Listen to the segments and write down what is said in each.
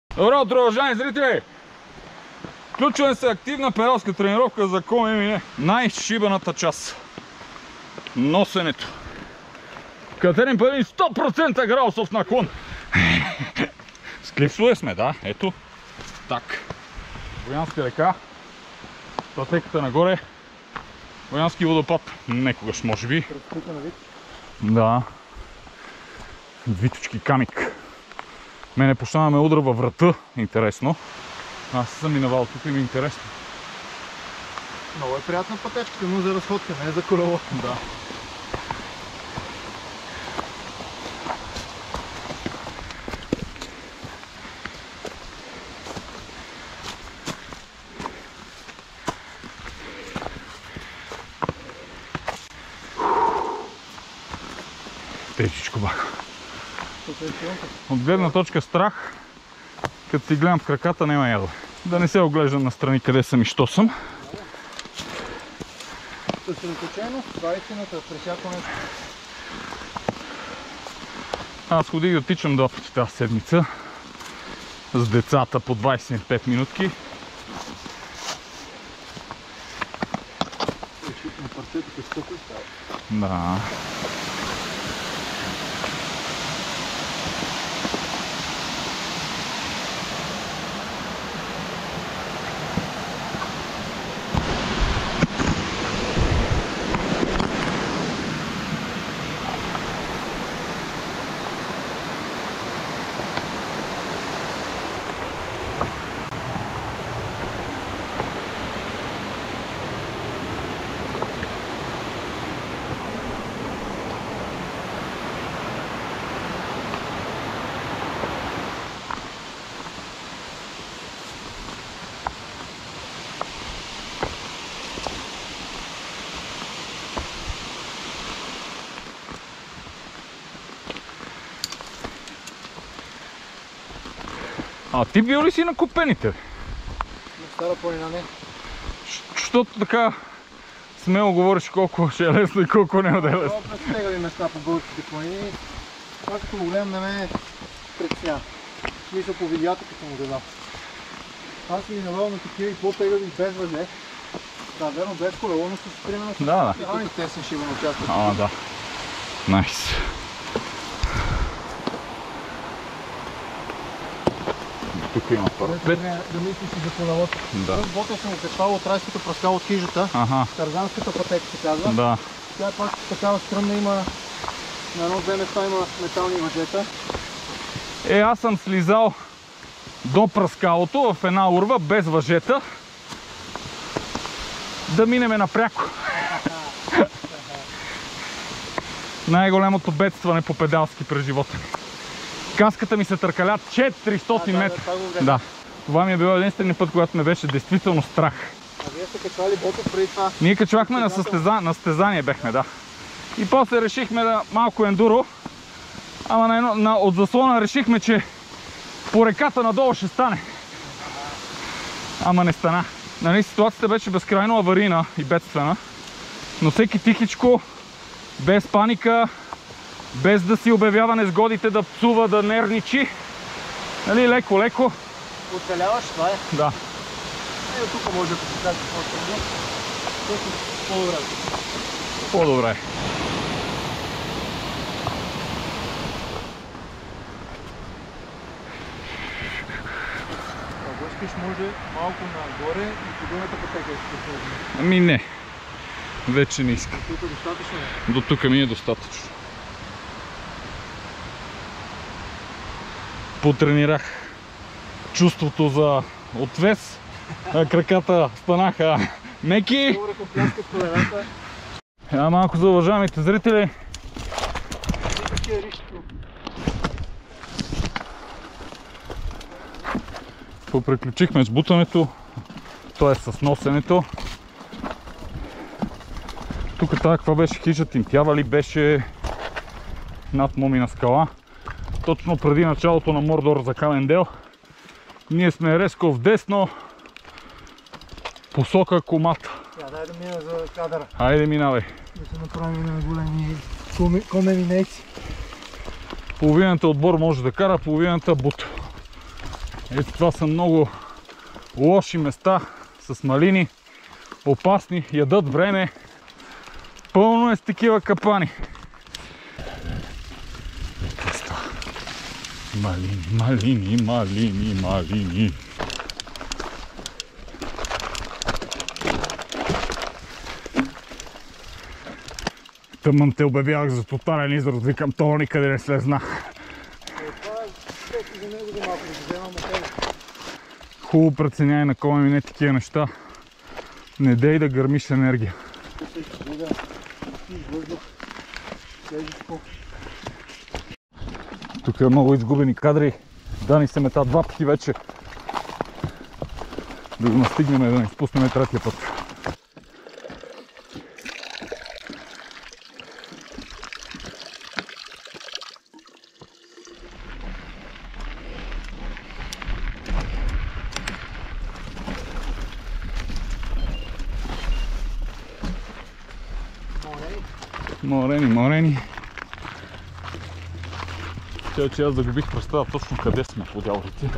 Добро утро, уважаеми зрители! Включваме се активна педалска тренировка за кон ММА. Най-шибаната част. Носенето. Катерин Павлин 100% градусов наклон. С клипсове сме, да. Ето. Так. Боянска река. Пътеката нагоре. Боянски водопад. Некогаш, може би. Да. Виточки камик. Мене почна да ме удра във врата. Интересно. Аз съм минавал тук и ми е интересно. Много е приятна пътечката, но за разходка, не за колело. Да. Тежичко баха. От гледна точка страх, като си гледам в краката, няма ядо. Да не се оглеждам настрани къде съм и що съм. Съсредоточено, това е истината при всяко нещо. Аз ходих да тичам 2 пъти тази седмица с децата по 25 минутки. На парчето къстъпи става. Да. А ти бил ли си на Купените? На Стара планина не. Защото така смело говориш колко ще е лесно и колко не е лесно. Много престегави места по българските планини. Това като го гледам на мен притесня. В смисъл по видеята като му гледам. Аз си минавал на такива и по-тегави без въже. Да, верно, без колело, но с примерно с те са шибан участък. А, да. Найс. Тук има парапет. Да мислиш и за колелото. Да. Ботел съм го качвал от райското пръскало от хижата. Тарзанската пътека се казва. Да. Тя е пак такава стръмна, има на едно-две места има метални въжета. Аз съм слизал до пръскалото в една урва без въжета. Да минеме напряко. Най-голямото бедстване по педалски през живота ми. Каската ми се търкалят 400 метра. Да. Това ми е било единствения път, когато ме беше действително страх. А вие сте качвали Ботев преди това? Ние качвахме на състезание бехме, да. И после решихме да малко ендуро. Ама от заслона решихме, че по реката надолу ще стане. Ама не стана. Нали, ситуацията беше безкрайно аварийна и бедствена. Но всеки тихичко, без паника, без да си обявява незгодите, да псува, да нервничи. Нали, леко-леко. Оцеляваш, това е. Да. Ето тук може да се каже по-добре. По-добре. Ако искаш, може малко нагоре и по другата пътека ще се сложи. Ами не. Вече не иска. Тук е достатъчно. До тук ми е достатъчно. Потренирах чувството за отвес. Краката станаха меки. Малко за уважаемите зрители. Поприключихме с бутането, т.е. с носенето. Тук тази каква беше хижата им? Тя ли беше над Момина скала? Точно преди началото на Мордор за Камендел. Ние сме резко вдесно, посока Комата. Дай да мина за кадъра. Хайде, минавай. Да се направим на големи коменинейци. Половината отбор може да кара, половината бут. Ето това са много лоши места с малини, опасни, ядат време. Пълно е с такива капани. Малини, малини, малини, малини. Тъмън те обявявах за тотален израз, викам, това никъде не слезна. Хубаво преценяй на кой мине такива неща. Не дей да гърмиш енергия. Тук е много изгубени кадри. Дани се мета 2 пъти вече. Да го настигнем, да не изпуснем третия път. Морени. Тя, че аз загубих представа точно къде сме по дяволите.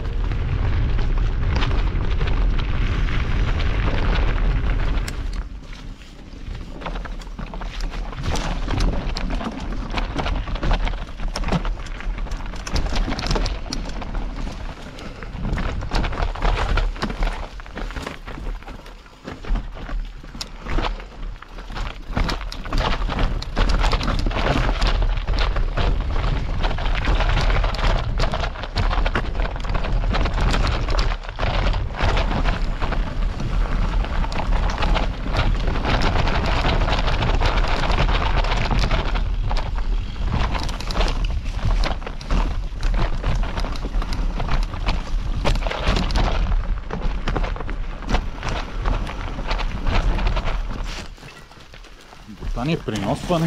Бутани, приносване.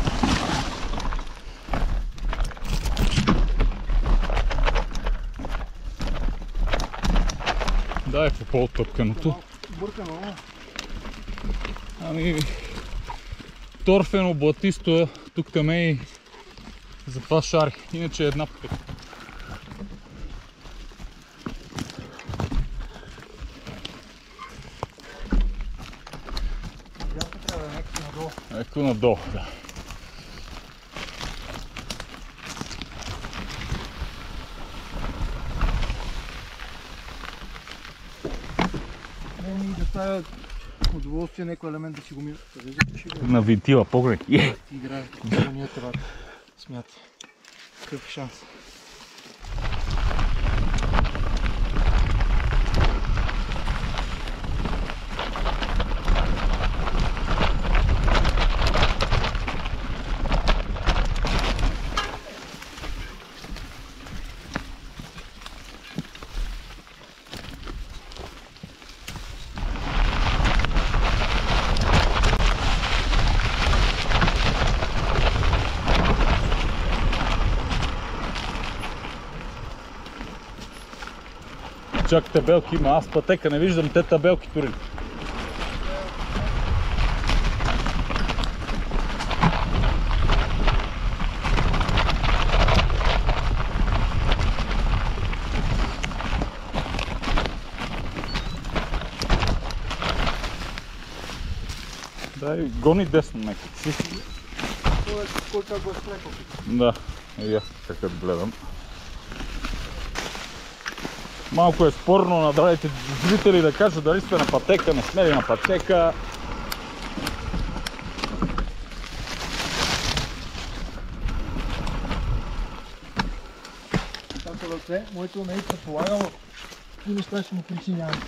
Да, е по по-оттъпканото. Ами, торфено, блатисто, тук там е и затова шари. Иначе една пътека. Леко надолу, да. Не ми доставя удоволствие някой елемент да си го мина. На вентила, поглед. Ти играе, ние това смята. Какъв шанс? Чак табелки има, аз пътека не виждам, те табелки турили. Дай, гони десно някак си. Кой как го е стрекал? Да, и аз така гледам. Малко е спорно на драните зрители да кажат дали сте на пътека, не сме ли на пътека. Така да се, моето не е предполагало, и неща ще му причинявам.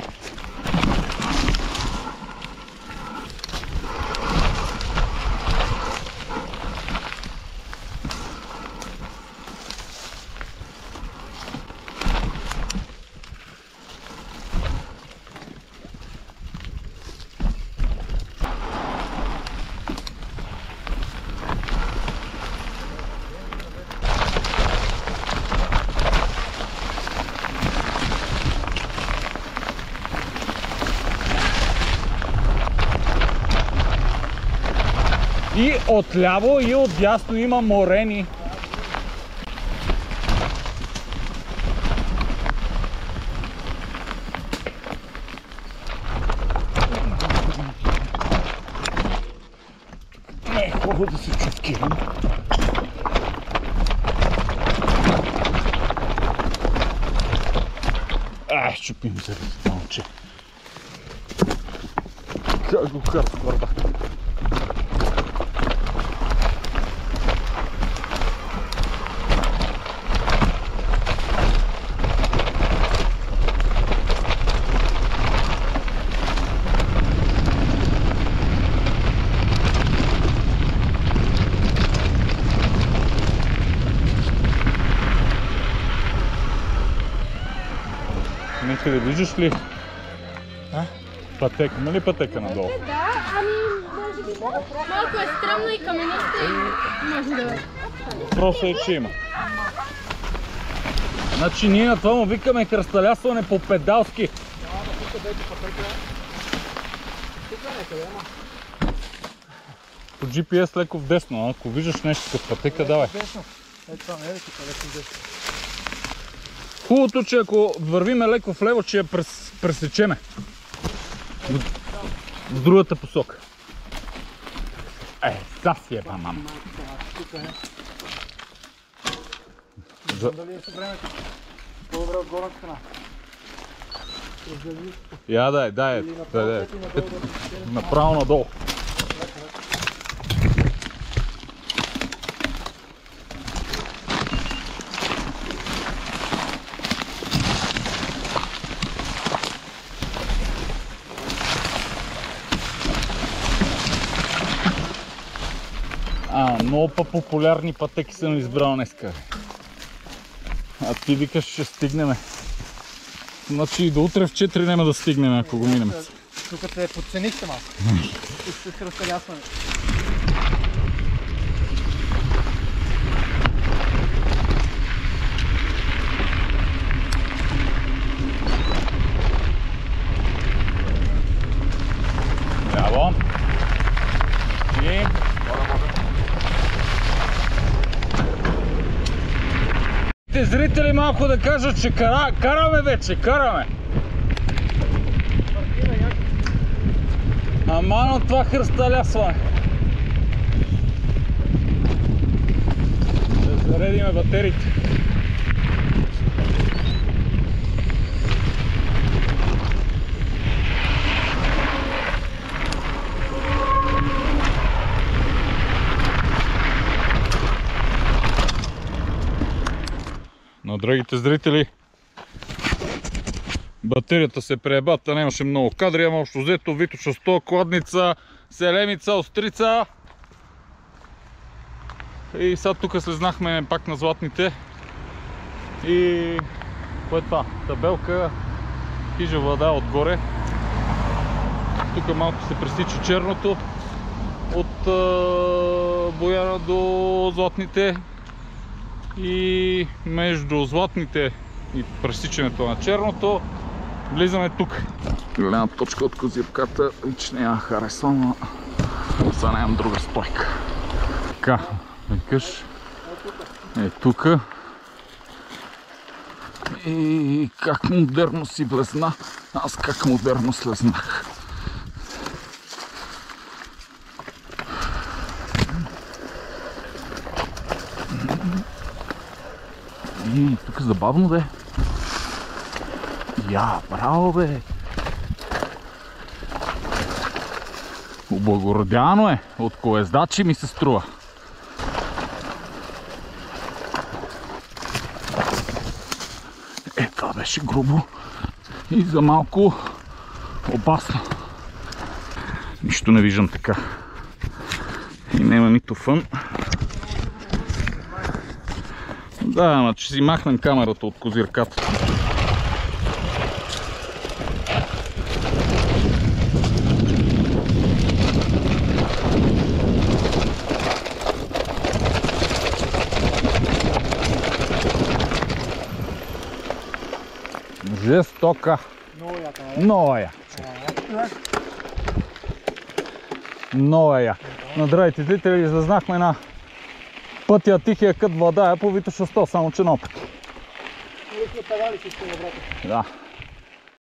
И отляво и отдясно има морени. малко да се чувкирам. Щупим се малче. Как го хардкорда. Некъде виждаш ли пътека? Има ли пътека надолу? Да, ами може би малко е стръмно и каменисто и може да... Просто е, че има. Значи ние на това му викаме кръсталясване по педалски. По GPS леко вдесно, ако виждаш нещо като пътека, давай. Хубавото, че ако вървиме леко вляво, че я пресечеме в другата посока. Засиеба, мама. Дали е времето? По-добре от горната страна. Я дай. Направо надолу. Много популярни пътеки съм избрал днеска. А ти викаш, ще стигнеме. Значи и до утре в 4 няма да стигнем, ако го минем. Тук те подценихте малко. С кръсталясване. Браво! И... зрители малко да кажат, че караме вече, караме! Ама това хръсталясване. Да заредиме батериите. На другите зрители батерията се преебата, нямаше много кадри, ама общо взето Витоша 100, кладница, селемица, острица. И сега тук слезнахме пак на златните. И кое е това? Табелка, хижа вода отгоре. Тук малко се пресича черното от Бояна до златните. И между златните и пресичането на черното влизаме тук. Голяма точка от козирката, лично я харесвам, но сега нямам друга стойка. Така, викаш, е тук. И как модерно си влезна, аз как модерно слезнах. И тук е забавно, бе. Браво, бе. Облагородяно е. От колездачи ми се струва. Това беше грубо и за малко опасно. Нищо не виждам така. И няма нито фън. Да, ама че си махнем камерата от козирката. Жестока. Много я. Много я. На здравейте зрители, излезнахме на пътя Тихия кът Владая по Витоша 100, само че на опит. Да.